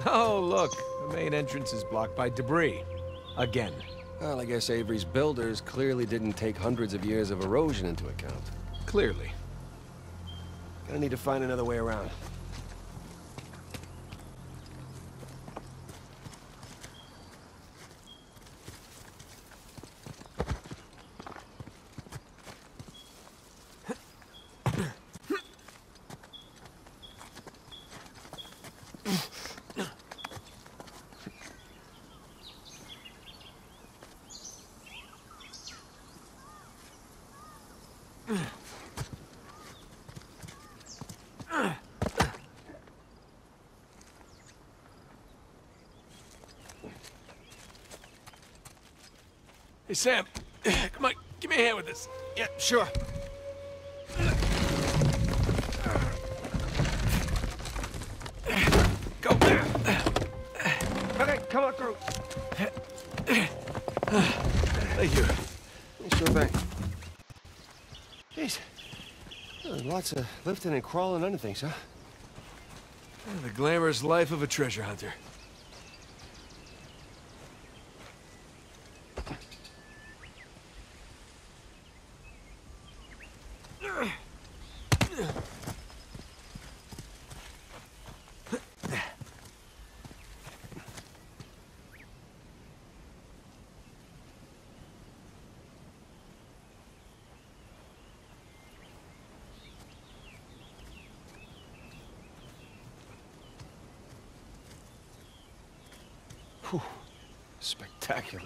Oh, look. The main entrance is blocked by debris. Again. Well, I guess Avery's builders clearly didn't take hundreds of years of erosion into account. Clearly. Gonna need to find another way around. Hey, Sam. Come on, give me a hand with this. Yeah, sure. Go. Okay, come on through. Thank you. Sure thing. Jeez. Lots of lifting and crawling under things, huh? The glamorous life of a treasure hunter. Whew. Spectacular.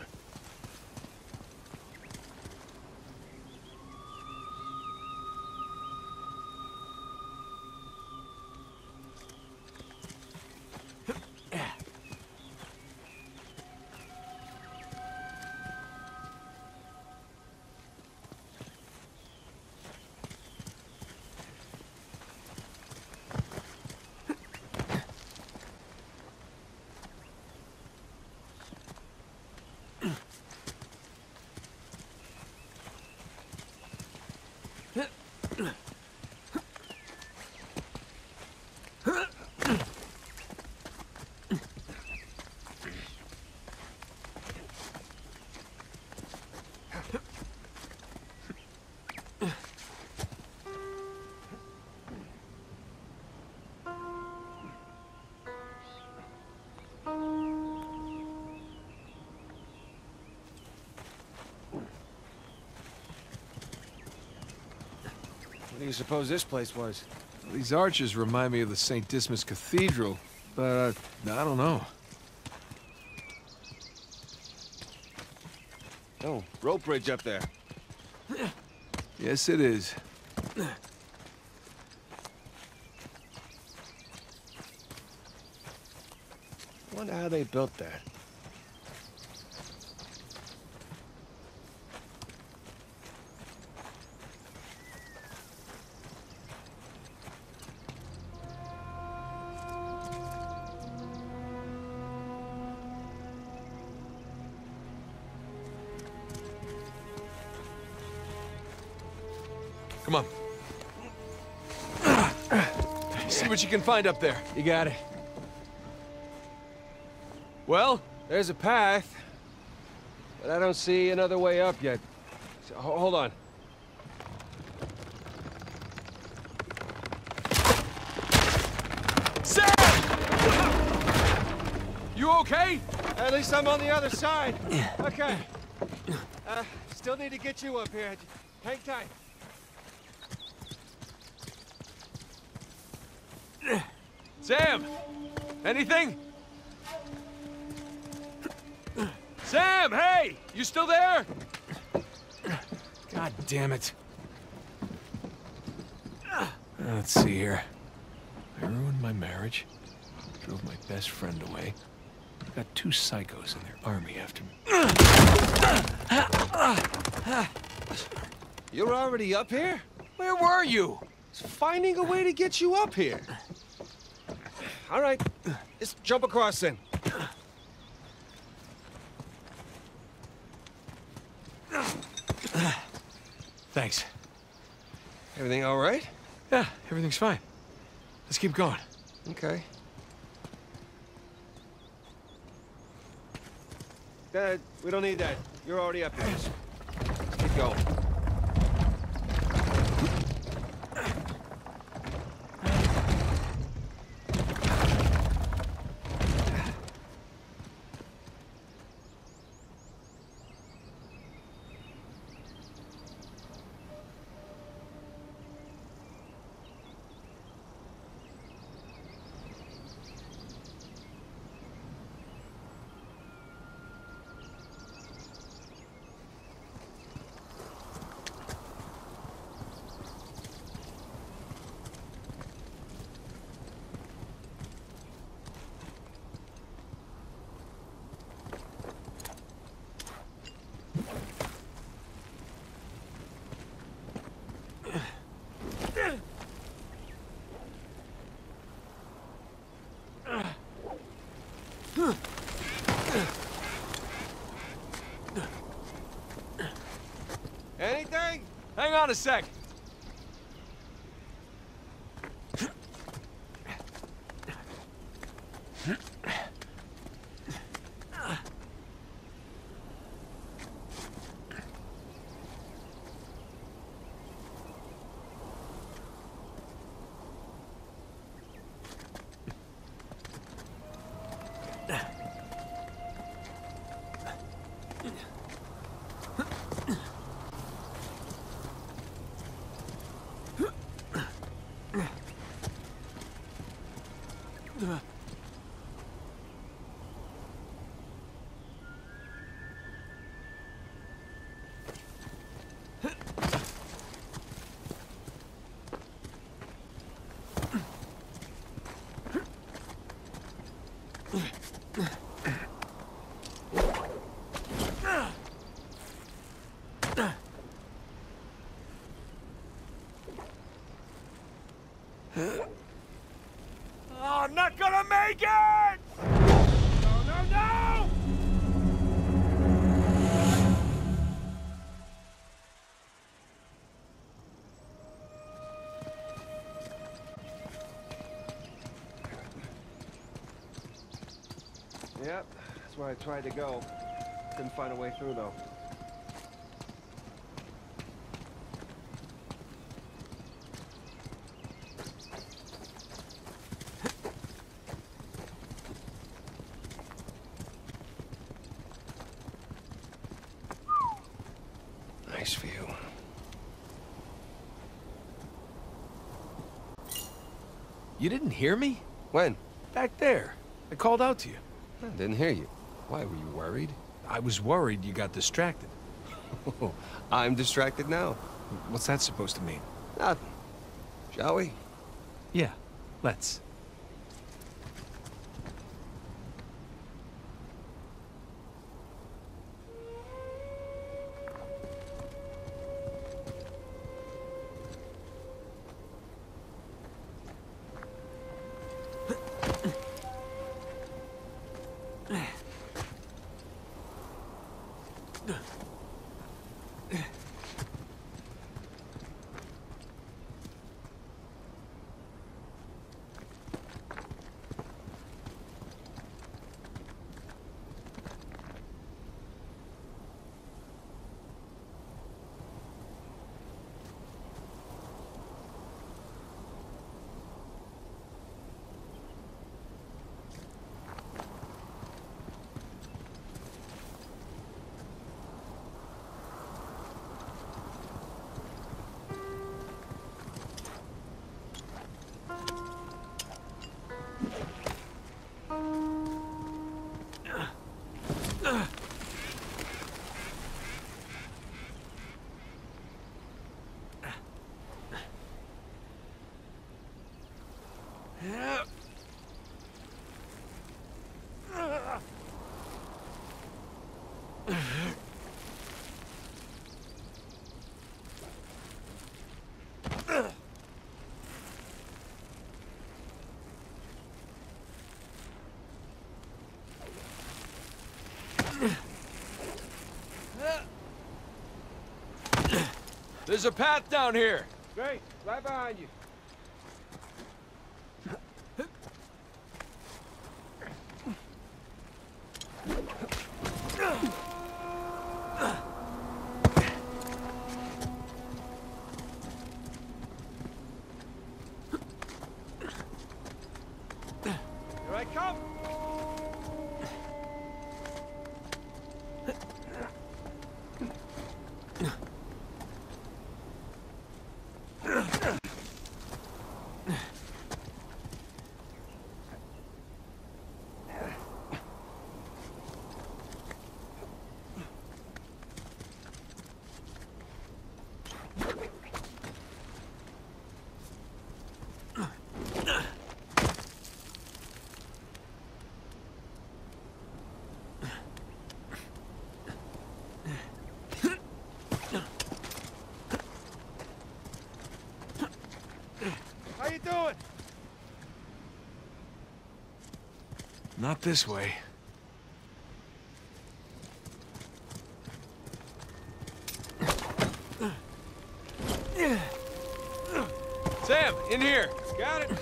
What do you suppose this place was? These arches remind me of the St. Dismas Cathedral, but I don't know. Oh, rope bridge up there. Yes, it is. Wonder how they built that. Come on. See what you can find up there. You got it. Well? There's a path, but I don't see another way up yet. So, hold on. Sam! You okay? At least I'm on the other side. Okay. Still need to get you up here. Hang tight. Sam! Anything? Sam, hey! You still there? God damn it. Let's see here. I ruined my marriage. Drove my best friend away. Got two psychos in their army after me. You're already up here? Where were you? It's finding a way to get you up here. All right, just jump across then. Thanks. Everything all right? Yeah, everything's fine. Let's keep going. Okay. We don't need that. You're already up here. Just keep going. Anything? Hang on a sec. Oh, I'm not gonna make it! No, no, no! Yep, that's where I tried to go. Couldn't find a way through, though. Nice view. You didn't hear me? When? Back there. I called out to you. I didn't hear you. Why, were you worried? I was worried you got distracted. I'm distracted now. What's that supposed to mean? Nothing. Shall we? Yeah, let's. There's a path down here. Great. Right behind you. doing? Not this way. Sam, in here. Got it.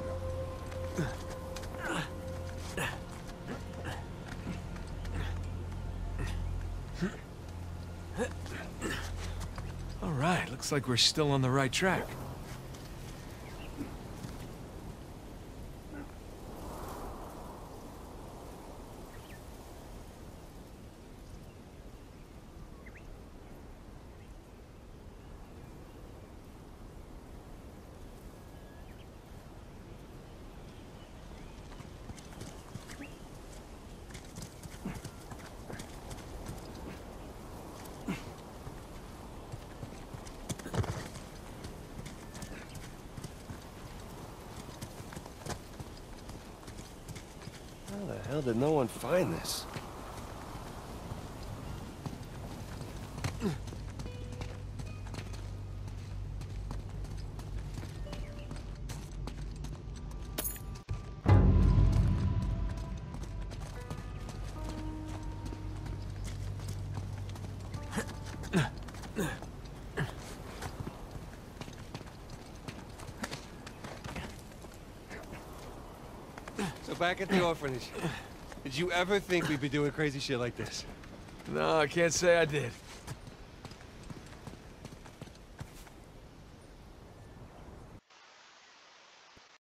All right, looks like we're still on the right track. How the hell did no one find this? So back at the orphanage, did you ever think we'd be doing crazy shit like this? No, I can't say I did.